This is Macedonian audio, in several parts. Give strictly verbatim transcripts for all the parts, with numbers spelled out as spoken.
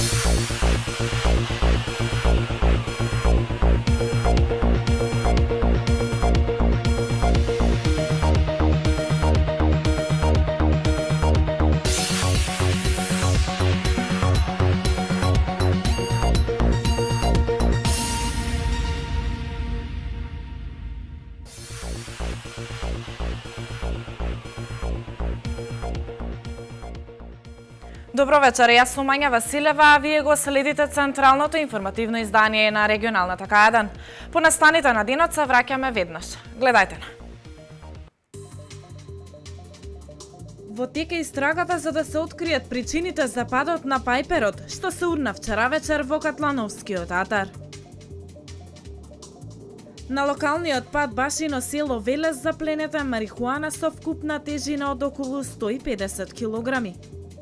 Добро вечер, јас сум Мања Василева, а вие го следите централното информативно издание на регионалната К еден. По настаните на денот се враќаме веднаш. Гледајте на. Во тек е истрагата за да се откријат причините за падот на Пајперот, што се урна вчера вечер во Катлановскиот атар. На локалниот пат Башино село Велес запленета марихуана со вкупна тежина од околу сто и педесет килограми.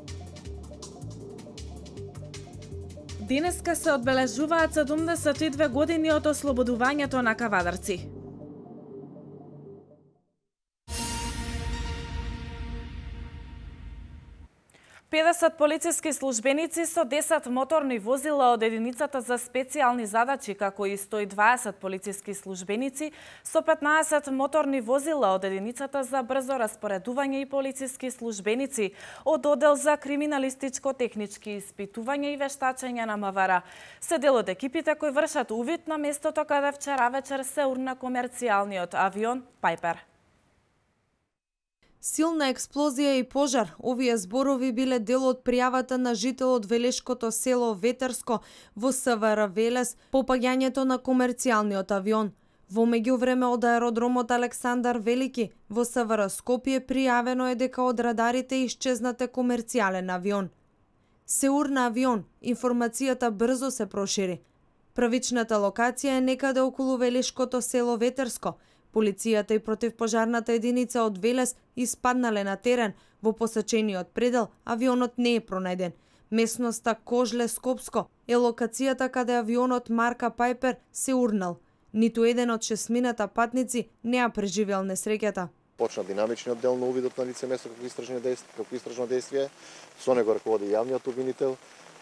Денеска се одбележуваат седумдесет и две години од ослободувањето на Кавадарци. педесет полициски службеници со десет моторни возила од единицата за специјални задачи, како и сто и дваесет полициски службеници со петнаесет моторни возила од единицата за брзо распоредување и полициски службеници од оддел за криминалистичко-технички испитувања и вештачење на МВР се дел од екипите кои вршат увид на местото каде вчера вечер се урна комерцијалниот авион Пајпер. Силна експлозија и пожар. Овие зборови биле дел од пријавата на жител од Велешкото село Ветерско во СВР Велес по паѓањето на комерцијалниот авион. Во меѓувреме од аеродромот Александар Велики во СВР Скопје пријавено е дека од радарите исчезнате комерцијален авион. Се урна авион, информацијата брзо се прошири. Првичната локација е некаде околу Велешкото село Ветерско. Полицијата и противпожарната единица од Велес испаднале на терен. Во посечениот предел авионот не е пронајден. Местноста Кожле Скопско е локацијата каде авионот марка Пајпер се урнал. Ниту еден од шесмината патници не ја преживел несреќата. Почна динамичниот дел на увидот на лице место како истражно действие, како истражно действие. Со него раководи јавниот обвинител,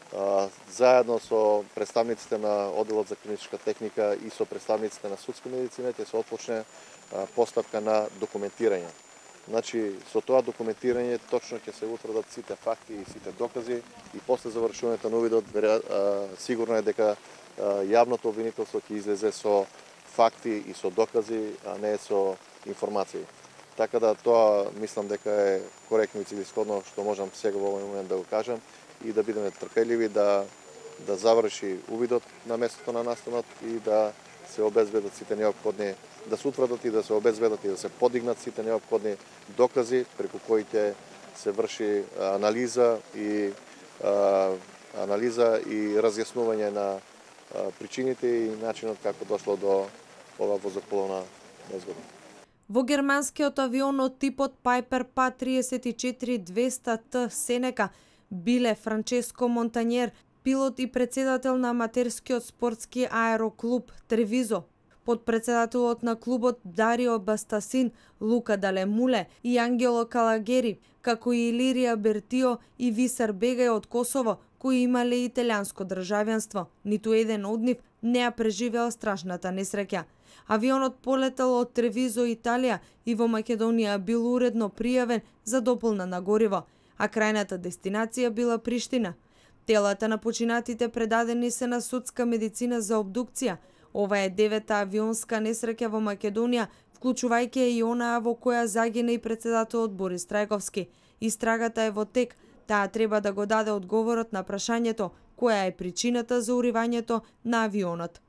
заедно со представниците на одделот за клиничка техника и со представниците на судска медицина ќе се отпочне постапка на документирање. Значи, со тоа документирање точно ќе се утврдат сите факти и сите докази и после завршувањето на увидот сигурно е дека јавното обвинителство ќе излезе со факти и со докази, а не со информации. Така да тоа мислам дека е коректно и целисходно што можам сега во овој момент да го кажам и да бидеме трпеливи да да заврши увидот на местото на настанот и да се обезбедат сите неопходни, да се утврдат и да се обезбедат и да се подигнат сите неопходни докази преку кои ќе се врши анализа и а, анализа и разјаснување на а, причините и начинот како дошло до ова возополовна незгода. Во германскиот авион од типот Piper P A триесет и четири двеста Т Сенека биле Франческо Монтањер, пилот и председател на аматерскиот спортски аероклуб Тревизо, подпредседателот на клубот Дарио Бастасин, Лука Далемуле и Ангело Калагери, како и Илирија Бертио и Висар Бегај од Косово, кои имале италијанско државјанство. Ниту еден од нив не ја преживеал страшната несреќа. Авионот полетел од Тревизо, Италија и во Македонија бил уредно пријавен за дополнена гориво, а крајната дестинација била Приштина. Телата на починатите предадени се на судска медицина за обдукција. Ова е девета авионска несреќа во Македонија, вклучувајќи и онаа во која загина и председателот Борис Трајковски. Истрагата е во тек. Таа треба да го даде одговорот на прашањето која е причината за уривањето на авионот.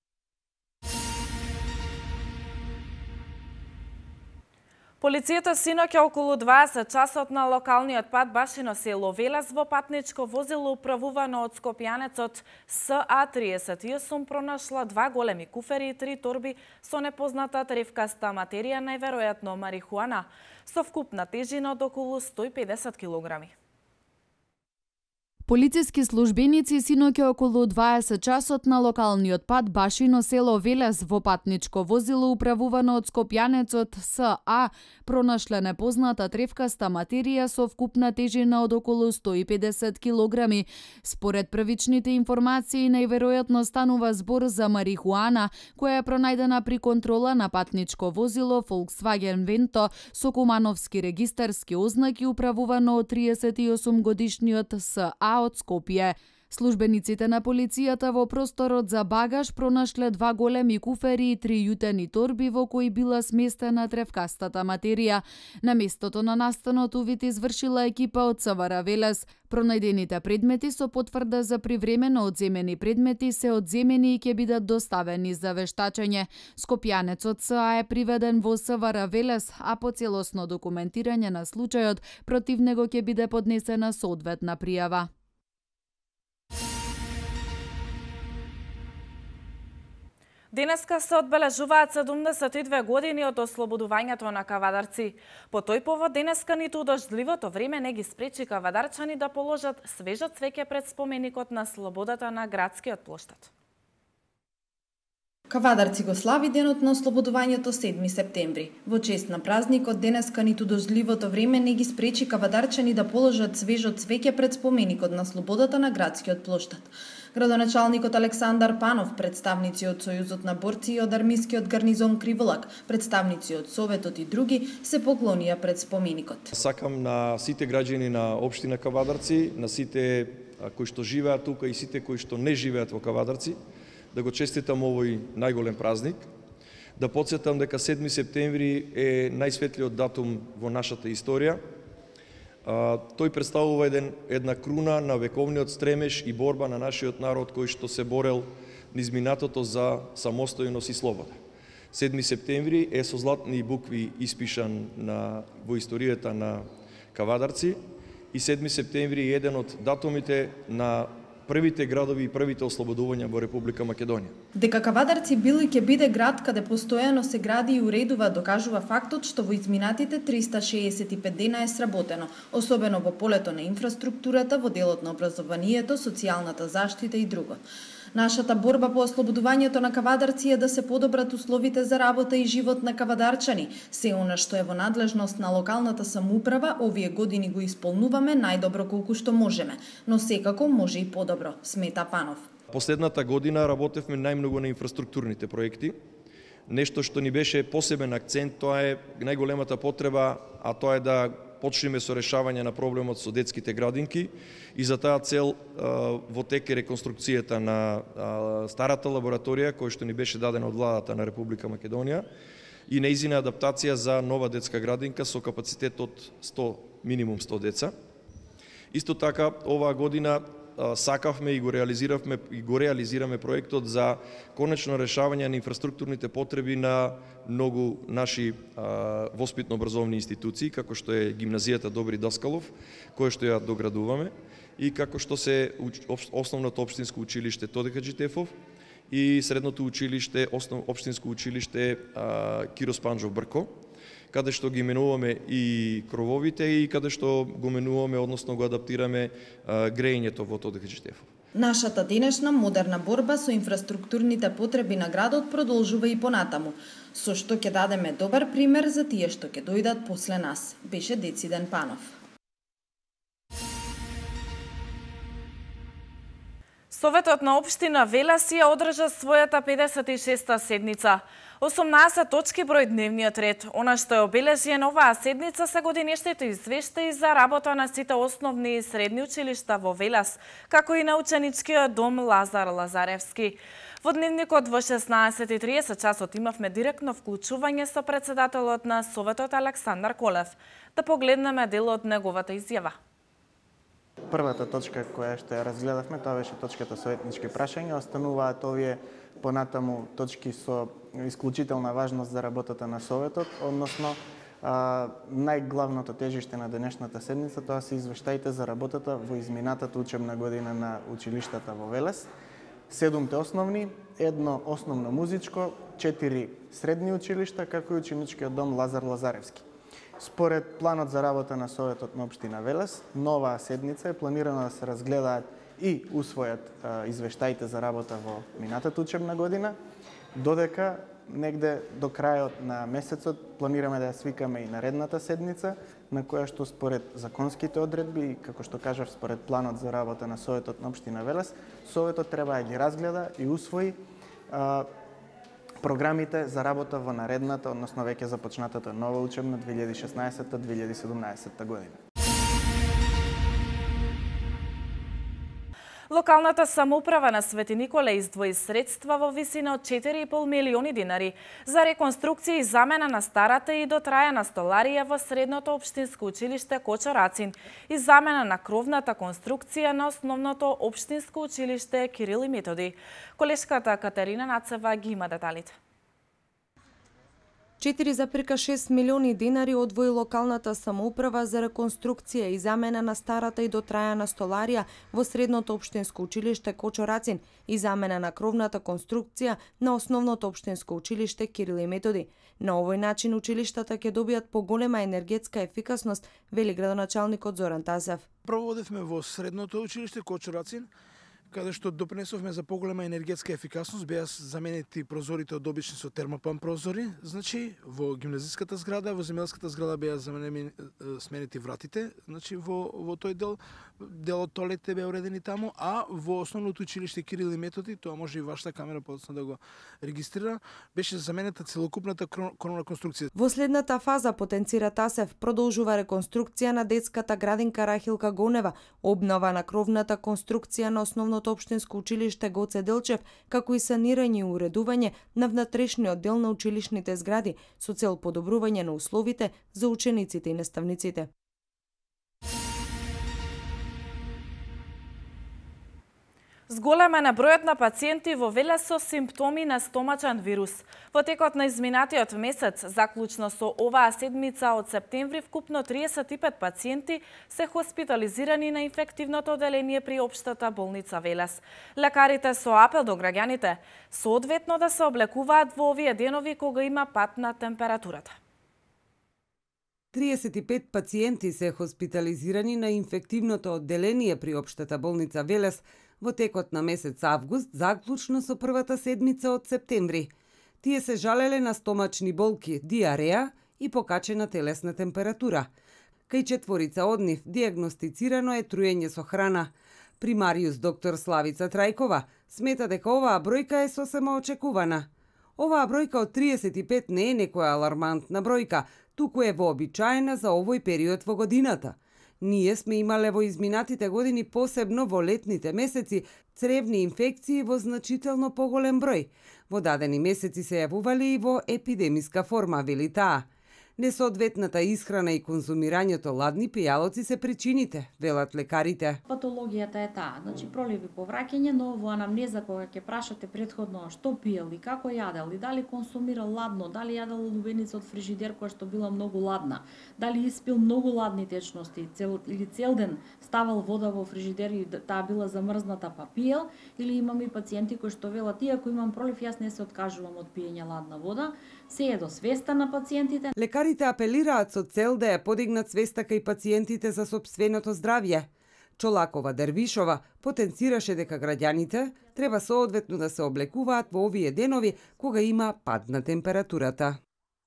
Полицијата синоќа околу дваесет часот на локалниот пат Башино село Велес во патничко возило управувано од скопјанецот С А триесет и осум пронашла два големи куфери и три торби со непозната тревкаста материја, најверојатно марихуана, со вкупна тежина од околу сто и педесет килограми. Полициски службеници синоќа околу дваесет часот на локалниот пат Башино село Велес во патничко возило управувано од скопјанецот С А пронашле непозната тревкаста материја со вкупна тежина од околу сто и педесет килограми. Според првичните информации, најверојатно станува збор за марихуана, која е пронајдена при контрола на патничко возило Volkswagen Vento со кумановски регистарски ознаки управувано од триесет и осум годишниот С А од Скопје. Службениците на полицијата во просторот за багаж пронашле два големи куфери и три јутени торби во кои била сместена тревкастата материја. На местото на настанот увид извршила екипа од С В Р Велес. Пронајдените предмети со потврда за привремено одземени предмети се одземени и ќе бидат доставени за вештачење. Скопјанецот С А е приведен во С В Р Велес, а по целосно документирање на случајот против него ќе биде поднесена соодветна пријава. Денеска се одбележуваат седумдесет и две години од ослободувањето на кавадарци. По тој повод денеска ниту дождливото време не ги спречи кавадарчани да положат свежо цвеќе пред споменикот на слободата на градскиот плоштад. Кавадарци го слави денот на ослободувањето седми септември. Во чест на празникот денеска ниту дождливото време не ги спречи кавадарчани да положат свежо цвеќе пред споменикот на слободата на градскиот плоштад. Градоначалникот Александар Панов, представници од Сојузот на борци и од армискиот гарнизон Криволак, представници од Советот и други се поклонија пред споменикот. Сакам на сите граѓани на општина Кавадарци, на сите кои што живеат тука и сите кои што не живеат во Кавадарци, да го честитам овој најголем празник, да потсетам дека седми септември е најсветлиот датум во нашата историја. А, тој представува еден, една круна на вековниот стремеж и борба на нашиот народ кој што се борел низ минатото за самостојност и слобода. седми септември е со златни букви испишан на, во историјата на Кавадарци и седми септември е еден од датумите на првите градови и првите ослободувања во Република Македонија. Дека Кавадарци бил и ќе биде град каде постојано се гради и уредува докажува фактот што во изминатите триста шеесет и пет дена е сработено, особено во полето на инфраструктурата, во делот на образованието, социјалната заштита и друго. Нашата борба по ослободувањето на Кавадарци е да се подобрат условите за работа и живот на кавадарчани. Се она што е во надлежност на локалната самоуправа, овие години го исполнуваме најдобро колку што можеме, но секако може и подобро, смета Панов. Последната година работевме најмногу на инфраструктурните проекти. Нешто што ни беше посебен акцент, тоа е најголемата потреба, а тоа е да почнеме со решавање на проблемот со детските градинки и за таа цел во тек е реконструкцијата на старата лабораторија која што ни беше дадена од владата на Република Македонија и нејзина адаптација за нова детска градинка со капацитет од сто, минимум сто деца. Исто така оваа година сакавме и го реализиравме и го реализираме проектот за конечно решавање на инфраструктурните потреби на многу наши воспитно-образовни институции, како што е гимназијата Добри Даскалов, која што ја доградуваме, и како што се основното општинско училиште Тодор Хаџитефов и средното училиште, основно општинско училиште Киро Спанџов Брко, каде што ги менуваме и крововите и каде што го менуваме, односно го адаптираме грејењето во Тодор Хаџитефов. Нашата денешна модерна борба со инфраструктурните потреби на градот продолжува и понатаму, со што ќе дадеме добар пример за тие што ќе дојдат после нас, беше Дециден Панов. Советот на општина Велес ја одржа својата педесет и шеста седница. осумнаесет точки број дневниот ред. Она што е обележен оваа седница се годинешните извештаи за работа на сите основни и средни училишта во Велес, како и на ученичкиот дом Лазар Лазаревски. Во дневникот во шеснаесет и триесет часот имавме директно вклучување со председателот на Советот Александар Колев. Да погледнеме дел од неговата изјава. Првата точка која што ја разгледавме, тоа беше точката советнички прашања. Остануваат овие понатаму точки со исклучителна важност за работата на Советот, односно а, најглавното тежиште на денешната седница, тоа се извештаите за работата во изминатата учебна година на училиштата во Велес. Седумте основни, едно основно музичко, четири средни училишта, како и ученичкиот дом Лазар Лазаревски. Според планот за работа на Советот на општина Велес, новаа седница е планирано да се разгледаат и усвојат извештаите за работа во минатата учебна година, додека негде до крајот на месецот планираме да ја свикаме и наредната седница, на која што според законските одредби и како што кажав според планот за работа на Советот на општина Велес, Советот треба да ги разгледа и усвои а, програмите за работа во наредната, односно веќе започнатата нова учебна две илјади и шеснаесетта две илјади и седумнаесетта година. Локалната самоуправа на Свети Николе издвои средства во висина од четири и пол милиони динари за реконструкција и замена на старата и дотрајана столарија во средното општинско училиште Кочорацин и замена на кровната конструкција на основното општинско училиште Кирил и Методи. Колешката Катерина Нацева ги има деталите. четири запирка шест милиони динари одвои локалната самоуправа за реконструкција и замена на старата и дотрајана столарија во средното општинско училиште Кочорацин и замена на кровната конструкција на основното општинско училиште Кирил и Методи. На овој начин училиштата ќе добијат поголема енергетска ефикасност, вели градоначалникот Зоран Тасев. Проводевме во средното училиште Кочорацин, каде што допринесовме за поголема енергетска ефикасност, беа заменети прозорите од обични со термопан прозори, значи во гимназиската зграда, во земјелската зграда беа заменени сменети вратите, значи во во тој дел дел од тоалетите беа уредени таму, а во основното училиште Кирил и Методи, тоа може и вашата камера подоцна да го регистрира, беше заменета целокупната кровна конструкција. Во следната фаза, потенцира Тасев, продолжува реконструкција на детската градинка Рахилка Гонева, обнова на кровната конструкција на основното општинско училиште Гоце Делчев, како и санирање и уредување на внатрешниот дел на училишните згради со цел подобрување на условите за учениците и наставниците. Зголема на бројот на пациенти во Велес со симптоми на стомачен вирус. Во текот на изминатиот месец, заклучно со оваа седмица од септември, вкупно триесет и пет пациенти се хоспитализирани на инфективното оделение при општата болница Велес. Лекарите со апел до граѓаните соодветно да се облекуваат во овие денови кога има пат на температурата. триесет и пет пациенти се хоспитализирани на инфективното одделение при општата болница Велес во текот на месец август, заклучно со првата седмица од септември. Тие се жалеле на стомачни болки, диареја и покачена телесна температура. Кај четворица од нив диагностицирано е труење со храна. Примариус доктор Славица Трајкова смета дека оваа бројка е сосема очекувана. Оваа бројка од триесет и пет не е некоја алармантна бројка, туку е вообичаена за овој период во годината. Ние сме имале во изминатите години, посебно во летните месеци, цревни инфекции во значително поголем број. Во дадени месеци се јавувале и во епидемиска форма, вели таа. Несоодветната исхрана и конзумирањето ладни пијалоци се причините, велат лекарите. Патологијата е таа, значи проливи повраќање, но во анамнеза кога ќе прашате претходно што пиел и како јадел и дали консумирал ладно, дали јадел лубеница од фрижидер која што била многу ладна, дали испил многу ладни течности цел, или цел ден ставал вода во фрижидер и таа била замрзната па пиел, или имаме и пациенти кои што велат иако имам пролив јас не се откажувам од пиење ладна вода, се е до свеста на пациентите. Лекарите апелираат со цел да ја подигнат свеста кај пациентите за сопственото здравје. Чолакова Дервишова потенцираше дека граѓаните треба соодветно да се облекуваат во овие денови кога има пад на температурата.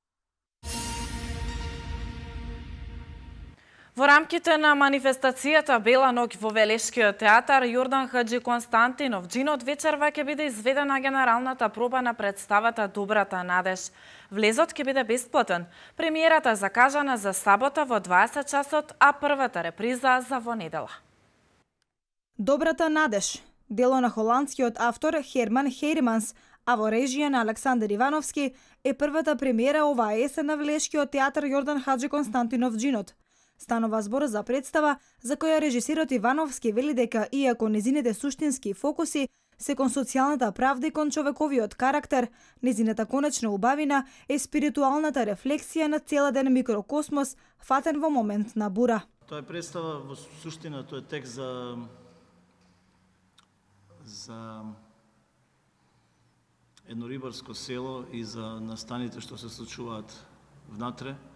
Во рамките на манифестацијата Бела ноќ во Велешкиот театар Јордан Хаџи Константинов Џинот вечерва ќе биде изведена генералната проба на представата Добрата надеж. Влезот ќе биде бесплатен. Премиерата закажана за сабота во дваесет часот, а првата реприза за во недела. Добрата надеж, дело на холандскиот автор Херман Хейреманс, а во режија на Александар Ивановски, е првата премиера оваа есен на Велешкиот театар Јордан Хаџи Константинов Џинот. Станува збор за представа за која режисерот Ивановски вели дека иако незините суштински фокуси се кон социјалната правда и кон човековиот карактер, незината конечна убавина е спиритуалната рефлексија на целоден микрокосмос фатен во момент на бура. Тоа е представа во суштина, тоа е текст за за едно рибарско село и за настаните што се случуваат внатре,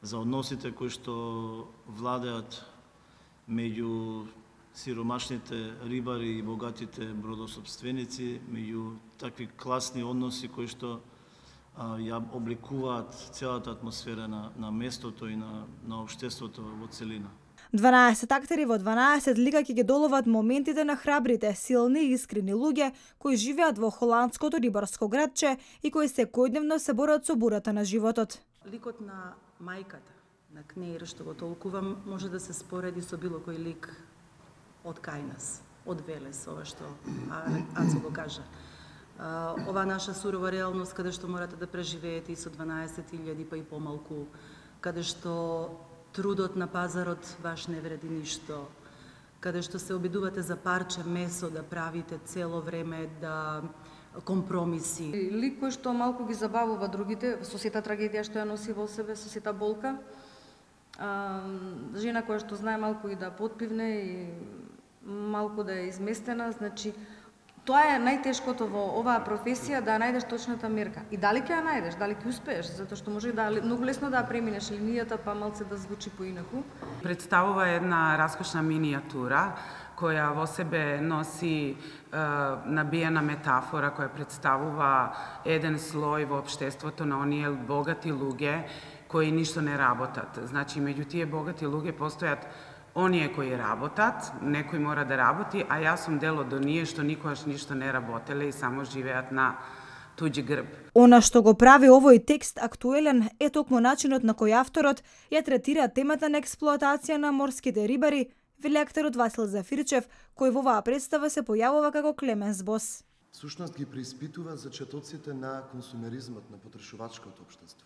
за односите кои што владеат меѓу сиромашните рибари и богатите бродосопственици, меѓу такви класни односи кои што а, ја обликуваат целата атмосфера на, на местото и на, на општеството во целина. дванаесет актери во дванаесет лика ќе ги доловат моментите на храбрите, силни и искрени луѓе кои живеат во холандското рибарско градче и кои секојдневно се борат со бурата на животот. Ликот на мајката, на Кнеир, што го толкувам, може да се спореди со било кој лик од кај нас, од Велес, ова што Ацо го кажа. Ова наша сурова реалност, каде што морате да преживеете и со дванаесет илјади па и помалку, каде што трудот на пазарот ваш не вреди ништо, каде што се обидувате за парче месо да правите цело време, да компромиси. Лик кој што малку ги забавува другите, со сета трагедија што ја носи во себе, со сета болка. А, жена која што знае малку и да потпивне и малку да е изместена, значи тоа е најтешкото во оваа професија, да најдеш точната мерка. И дали ќе ја најдеш, дали ќе успееш, затоа што може да многу лесно да преминеш линијата, па малце да звучи поинаку. Представува една раскошна минијатура која во себе носи е, набиена метафора која представува еден слој во општеството на оние богати луѓе кои ништо не работат. Значи, меѓу тие богати луѓе постојат оние кои работат, некој мора да работи, а јас сум дел од оние што никогаш ништо не работеле и само живеат на туѓи грб. Она што го прави овој текст актуелен е токму начинот на кој авторот ја третира темата на експлоатација на морските рибари, вели актерот Васил Зафирчев, кој во оваа представа се појавува како Клеменс Бос. Всушност ги преиспитува за четоците на консумеризмот, на потрошувачкото општество.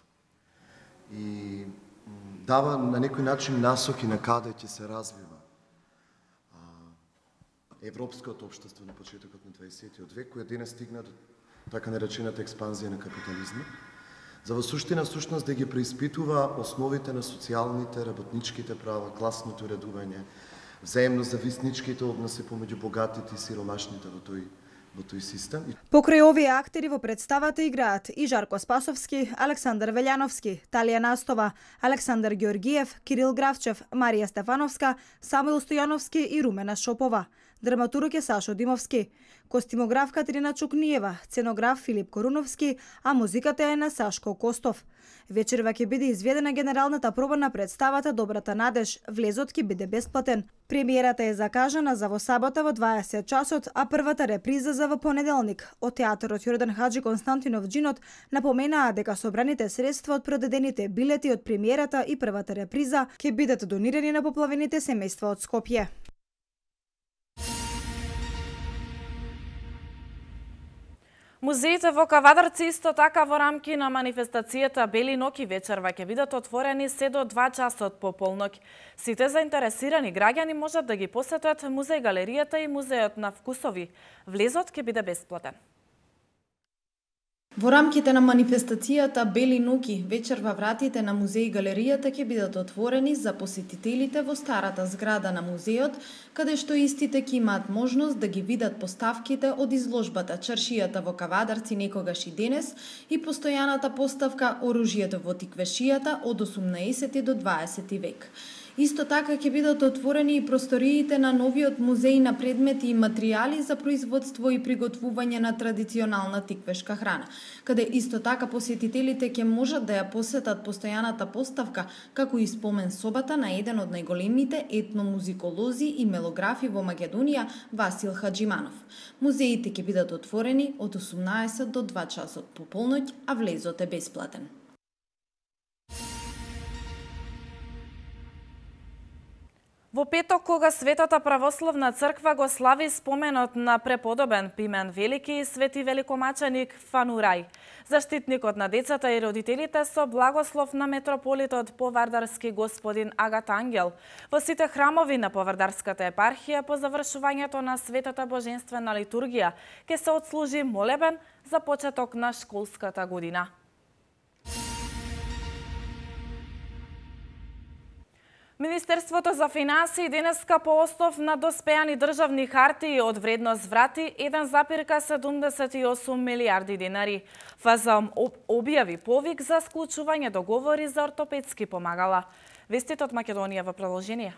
И дава на некој начин насоки на каде ќе се развива европското општество на почетокот на дваесеттиот век, кој денес стигна до така наречената експанзија на капитализмот. За во суштина, всушност да ги преиспитува основите на социјалните, работничките права, класното редување, взаемно зависничките односи помеѓу богатите и сиромашните во тој во тој систем. Покрај овие актери во представата играат и Жарко Спасовски, Александар Велјановски, Талија Настова, Александар Георгиев, Кирил Гравчев, Марија Стефановска, Самуил Стојановски и Румена Шопова. Драматург е Сашо Димовски, костимограф Катерина Чукниева, сценограф Филип Коруновски, а музиката е на Сашко Костов. Вечерва ќе биде изведена генералната проба на представата Добрата надеж. Влезот ќе биде бесплатен. Премиерата е закажана за во сабота во дваесет часот, а првата реприза за во понеделник. Од театарот Јордан Хаджи Константинов Джинот напоменаа дека собраните средства од продадените билети од премиерата и првата реприза ќе бидат донирани на поплавените семејства од Скопје. Музеите во Кавадарци исто така во рамки на манифестацијата Бели ноќи вечерва ќе бидат отворени се до два часот по полноќ. Сите заинтересирани граѓани можат да ги посетат музеј галеријата и музејот на вкусови. Влезот ќе биде бесплатен. Во рамките на манифестацијата Бели ноќи вечерва вратите на музеј галеријата ќе бидат отворени за посетителите во старата зграда на музејот, каде што истите ќе имаат можност да ги видат поставките од изложбата Чаршијата во Кавадарци некогаш и денес и постојаната поставка Оружјето во тиквешијата од осумнаесети до дваесети век. Исто така ќе бидат отворени и просториите на новиот музеј на предмети и материјали за производство и приготвување на традиционална тиквешка храна, каде исто така посетителите ќе можат да ја посетат постојаната поставка, како и спомен собата на еден од најголемите етномузиколози и мелографи во Македонија, Васил Хаджиманов. Музеите ќе бидат отворени од осумнаесет до два часот по полноќ, а влезот е бесплатен. Во петок, кога Светата православна црква го слави споменот на преподобен Пимен Велики и свети великомаченик Фанурај, заштитникот на децата и родителите со благослов на митрополитот Повардарски господин Агат Ангел, во сите храмови на Повардарската епархија по завршувањето на Светата божествена литургија ќе се отслужи молебен за почеток на школската година. Министерството за финансии денеска по основ на доспеани државни хартии од вредност врати еден запирка седумдесет и осум милиарди денари. ФЗМ објави повик за склучување договори за ортопедски помагала. Вестите од Македонија во продолжение.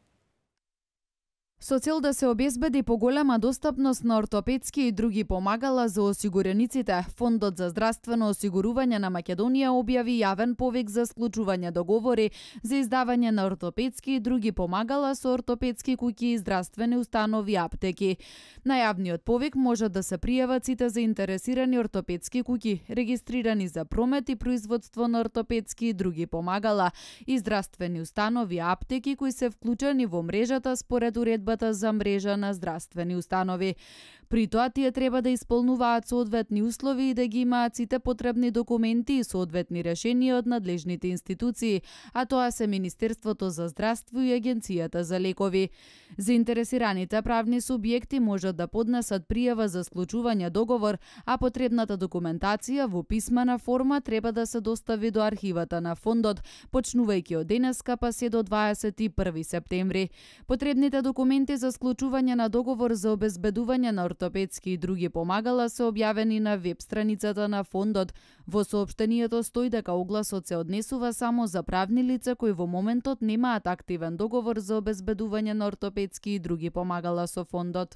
Со цел да се обезбеди поголема достапност на ортопедски и други помагала за осигурениците, Фондот за здравствено осигурување на Македонија објави јавен повик за склучување договори за издавање на ортопедски и други помагала со ортопедски куќи и здравствени установи и аптеки. На јавниот повик може да се пријават сите заинтересирани ортопедски куќи, регистрирани за промет и производство на ортопедски и други помагала и здравствени установи и аптеки кои се вклучени во мрежата според уредба за мрежа на здравствени установи. При тоа тие треба да исполнуваат соодветни услови и да ги имаат сите потребни документи и соодветни решенија од надлежните институции, а тоа се Министерството за здравство и Агенцијата за лекови. Заинтересираните правни субјекти можат да поднесат пријава за склучување договор, а потребната документација во писмена форма треба да се достави до архивата на фондот, почнувајќи од денеска па се до дваесет и први септември. Потребните документи за склучување на договор за обезбедување на ортопедски и други помагала се објавени на веб страницата на фондот. Во соопштението стои дека огласот се однесува само за правни лица кои во моментот немаат активен договор за обезбедување на ортопедски и други помагала со фондот.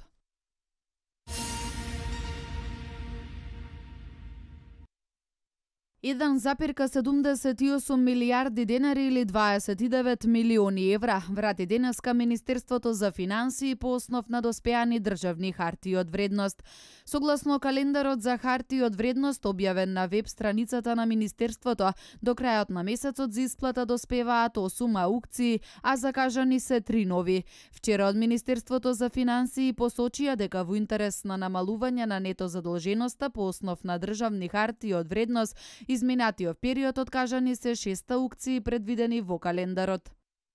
еден запирка седумдесет и осум милиарди денари или дваесет и девет милиони евра врати денеска Министерството за финансии по основ на доспеани државни хартии од вредност. Согласно календарот за хартии од вредност објавен на веб страницата на Министерството, до крајот на месецот за исплата доспеваат осум аукции, а закажани се три нови. Вчера од Министерството за финансии посочија дека во интерес на намалување на нето задолженоста по основ на државни хартии од вредност изминатиот период откажани се шест аукции предвидени во календарот.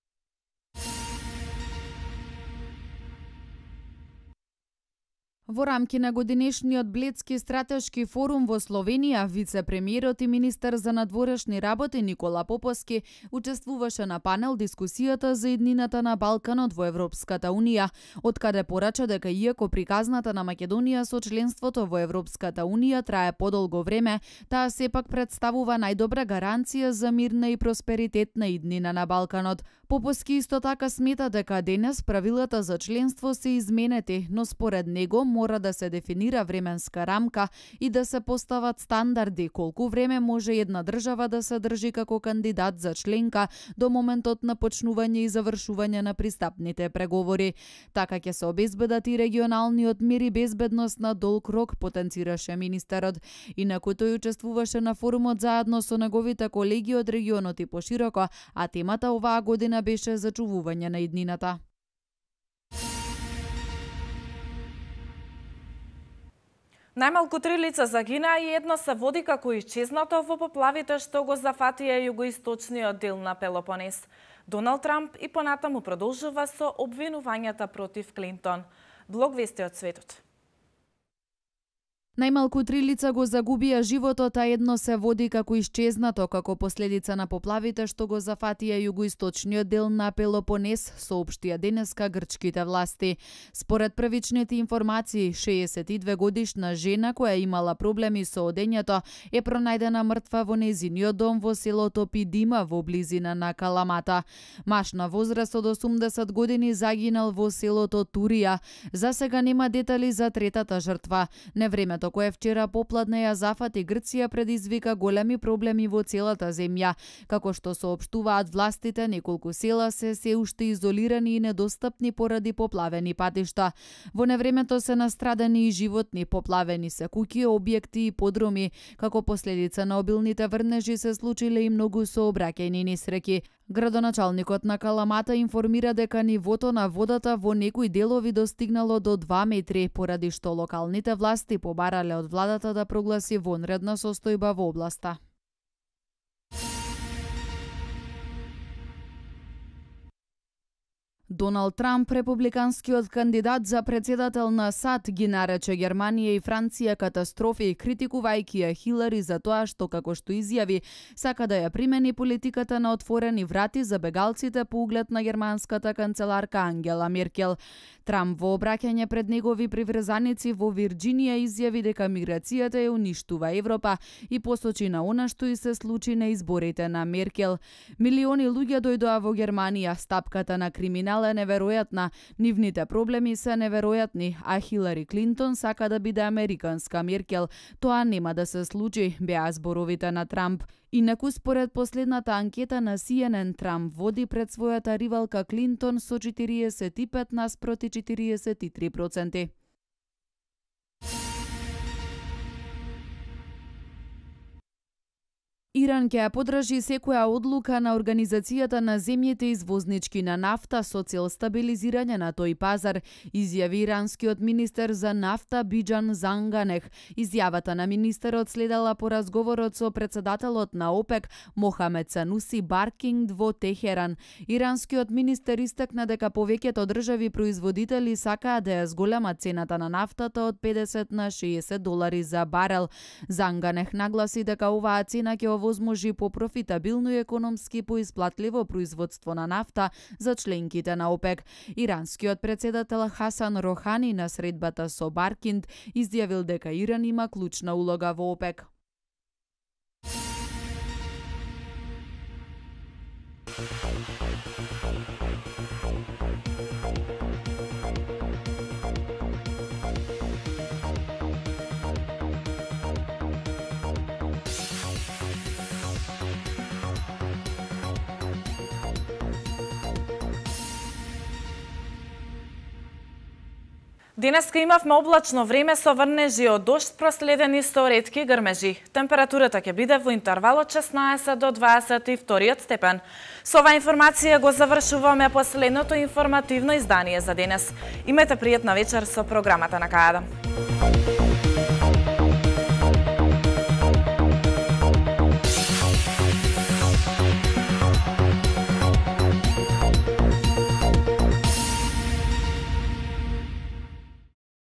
Во рамки на годинешниот Бледски стратешки форум во Словенија, вице-премиерот и министер за надворешни работи Никола Поповски учествуваше на панел дискусијата за иднината на Балканот во Европската Унија, откаде порача дека иако приказната на Македонија со членството во Европската Унија трае подолго време, таа сепак представува најдобра гаранција за мирна и просперитетна иднина на Балканот. Поповски исто така смета дека денес правилата за членство се изменети, но според него мора да се дефинира временска рамка и да се постават стандарди колку време може една држава да се држи како кандидат за членка до моментот на почнување и завршување на пристапните преговори. Така ќе се обезбедат и регионалниот мир и безбедност на долг рок, потенцираше министерот. Инаку тој учествуваше на форумот заедно со неговите колеги од регионот и пошироко, а темата оваа година беше зачувување на иднината. Најмалку три лица загинаа и едно се води како исчезнато во поплавите што го зафатија југоисточниот дел на Пелопонес. Доналд Трамп и понатаму продолжува со обвинувањата против Клинтон. Блог вести од светот. Најмалку три лица го загубија животот, а едно се води како исчезнато како последица на поплавите што го зафатија југоисточниот дел на Пелопонес, соопштија денеска грчките власти. Според првичните информации, шеесет и две годишна жена која имала проблеми со одењето е пронајдена мртва во нејзиниот дом во селото Пидима во близина на Каламата. Маж на возраст од осумдесет години загинал во селото Турија. За сега нема детали за третата жртва. Невремето кое вчера попладне ја зафати Грција предизвика големи проблеми во целата земја. Како што соопштуваат властите, неколку села се се уште изолирани и недостапни поради поплавени патишта. Во невремето се настрадани и животни, поплавени се куќи, објекти и подруми. Како последица на обилните врнежи се случиле и многу сообраќајни несреќи. Градоначалникот на Каламата информира дека нивото на водата во некои делови достигнало до два метри, поради што локалните власти побарале од владата да прогласи вонредна состојба во областа. Доналд Трамп, републиканскиот кандидат за председател на САД, ги нарече Германија и Франција катастрофи, критикувајќи ја Хилари за тоа што, како што изјави, сака да ја примени политиката на отворени врати за бегалците по углед на германската канцеларка Ангела Меркел. Трамп во обраќање пред негови приврзаници во Вирџинија изјави дека миграцијата ја уништува Европа и посочи на она што и се случи на изборите на Меркел. Милиони луѓе дојдоа во Германија, стапката на криминал е неверојатна, нивните проблеми се неверојатни, а Хилари Клинтон сака да биде американска Меркел. Тоа нема да се случи, беа зборовите на Трамп. Инаку, според последната анкета на Си Ен Ен, Трамп води пред својата ривалка Клинтон со четириесет и пет наспроти четириесет и три проценти. Иран ќе ја поддржи секоја одлука на Организацијата на земјите извознички на нафта со цел стабилизирање на тој пазар, изјави иранскиот министер за нафта Биџан Занганех. Изјавата на министерот следела по разговорот со председателот на ОПЕК Мохамед Сануси Баркинг во Техеран. Иранскиот министер истакна дека повеќето држави производители сакаат да ја зголемат цената на нафтата од педесет на шеесет долари за барел. Занганех нагласи дека оваа цена ќе возможи по профитабилно и економски поисплатливо производство на нафта за членките на ОПЕК. Иранскиот председател Хасан Рохани на средбата со Баркинд изјавил дека Иран има клучна улога во ОПЕК. Денеска имавме облачно време со врнежи од дожд проследени со ретки грмежи. Температурата ќе биде во интервал од шеснаесет до дваесет и втори степен. Со оваа информација го завршуваме последното информативно издание за денес. Имајте пријатна вечер со програмата на Кајада.